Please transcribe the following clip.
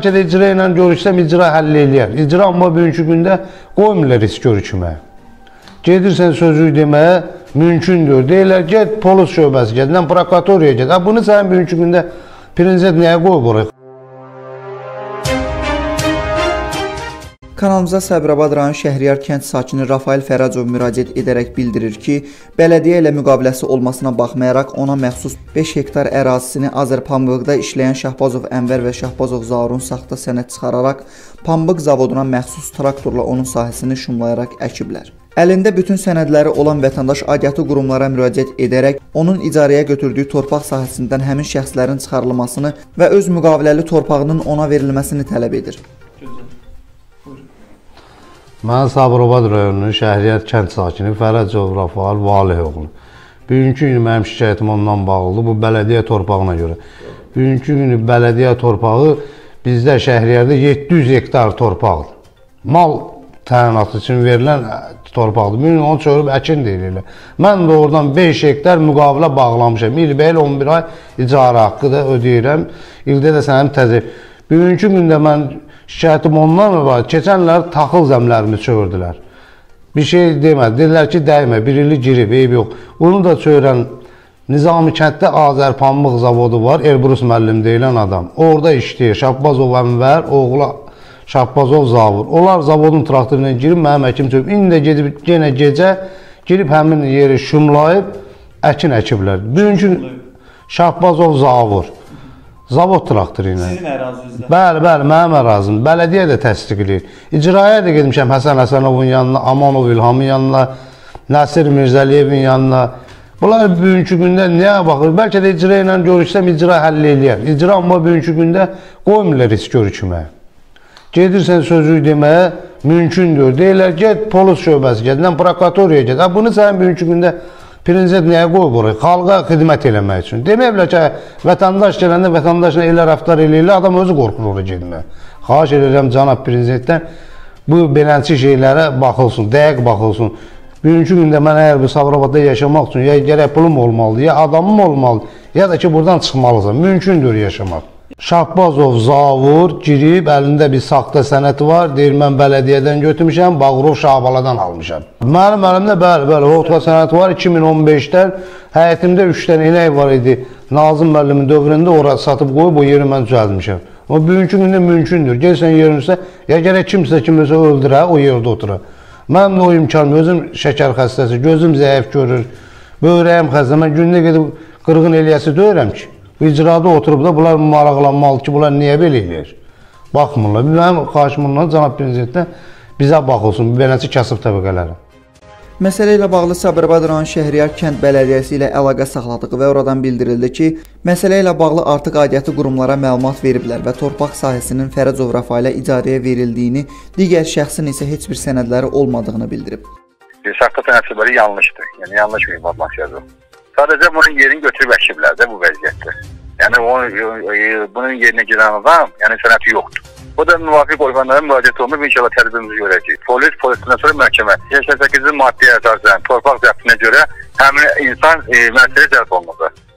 Bəlkə də icra ilə görüşsəm icra həll eləyər. İcra amma bugünkü gündə qoymurlar risk görüşməyə. Gedirsən sözü deməyə mümkündür. Deyirlər, get polis şöbəsi get, prokuratoriyaya get. Bunu sənin bugünkü gündə prezident nəyə qoyub oraya? Kanalımıza Səbrabad rayon Şəhriyar kənd sakini Rafael Fərəcov müraciət edərək bildirir ki, bələdiyyə ilə müqaviləsi olmasına baxmayaraq ona məxsus 5 hektar ərazisini Azərpambıqda işləyən Şahbazov Ənvər və Şahbazov Zaurun saxta sənəd çıxararaq pambıq zavoduna məxsus traktorla onun sahəsini şumlayaraq əkiblər. Əlində bütün sənədləri olan vətəndaş aidiyyatı qurumlara müraciət edərək onun icarəyə götürdüyü torpaq sahəsindən həmin şəxslərin çıxarılmasını və öz müqaviləli torpağının ona verilməsini tələb edir. Mən Sabirabad rayonunun Şəhriyar kənd sakini Fərəcov Rafael Valihoğlu. Bugünkü günü mənim şikayətim ondan bağlıdır, bu bələdiyyə torpağına görə. Bugünkü günü bələdiyyə torpağı bizdə Şəhriyarda 700 hektar torpaqdır. Mal təyinatı üçün verilən torpaqdır. Bugün onu çörüb əkin deyirlər. Mən də oradan 5 hektar müqavilə bağlamışam. İlbəyə 11 ay icarə haqqı da ödəyirəm. İldə də sənin təzə. Bugünkü gündə mən şikayətim ondan var. Keçənlər taxıl zəmlərimi çövürdülər. Bir şey demədi. Dedilər ki, dəymə, bir ili girib, eyb yox. Bunu da çövürən Nizami kənddə Azərpambıq zavodu var. Elbrus müəllim deyilən adam. Orada işləyir. Şahbazov Ənvər, oğlu Şahbazov Zavur. Onlar zavodun traktoruna girib, mənim əkim çövüb. İndi də gedib, yenə gecə girib həmin yeri şumlayıb, əkin əkiblər. Bugünkü Şahbazov Zavur. Zavod traktoru ilə. Sizin ərazinizdə? Bəli, mənim ərazim. Bələdiyyə də təsdiqləyir. İcraya da gedmişəm Həsən Həsənovun yanına, Amanov İlhamın yanına, Nəsir Mirzəliyevin yanına. Bunlar bugünkü gündə nəyə baxır? Bəlkə də icra ilə görüşsəm icra həll eləyər. İcra amma bugünkü gündə qoymurlar risk görüşməyə. Gedirsən sözü deməyə mümkündür. Deyirlər, get polis şöbəsi get, prokuratoriyaya get. Bunu sənin bugünkü gündə prezident nəyə qoyub oraya? Xalqa xidmət eləmək üçün. Deməyiblər ki, vətəndaş gələndə vətəndaşla elə rəftar eləyirlər, adam özü qorxur oraya getməyə. Xahiş edirəm cənab prezidentdən bu beləncə şeylərə baxılsın, dəqiq baxılsın. Bugünkü gündə mən əgər bu Sabirabadda yaşamaq üçün ya gərək pulum olmalıdır, ya adamım olmalıdır, ya da ki, buradan çıxmalısan. Mümkündür yaşamaq. Şahbazov Zavur girib, əlində bir saxta sənəd var, deyir, mən bələdiyyədən götürmüşəm, Bağırov Şahbaladan almışam. Mənim əlimdə bəli, orta sənəd var, 2015-dən həyətimdə 3 dənə inək var idi. Nazım müəllimin dövründə orada satıb qoyub, o yeri mən düzəltmişəm. Amma bugünkü gündə mümkündür. Gelsən yerinizə, ya gərək kimsə kimisə öldürə, o yerdə otura. Mənim də o imkanım, özüm şəkər xəstəsi, gözüm zəif görür, böyrəyim xəstə, mən gündə gedib qırğın eləyəsi deyirəm ki, icrada oturub da bunlar maraqlanmalı ki, bunlar niyə belə eləyir? Baxmırlar. Mənim xahişim ondan cənab prezidentdən bizə baxılsın, beləncə kasıb təbəqələrə. Məsələ ilə bağlı Səbrabad rayon Şəhriyar kənd bələdiyyəsi ilə əlaqə saxladıq və oradan bildirildi ki, məsələ ilə bağlı artıq aidiyyatı qurumlara məlumat veriblər və torpaq sahəsinin Fərəcov Rafaelə icarəyə verildiyini, digər şəxsin isə heç bir sənədləri olmadığını bildirib. Saxta sənədləri yanlışdır, yəni yanlış bir informasiyadır. Sadəcə bunun yerini götürüb əkiblər də bu vəziyyətdə. Yəni bunun yerinə girən adam, yəni sənəti yoxdur. Bu da müvafiq orqanlara müraciət olunub, inşallah tədbirimizi görəcək. Polisindən sonra məhkəmə 88-ci maddəyə əsasən torpaq zəbtinə görə həmin insan məsuliyyətə cəlb olunacaq.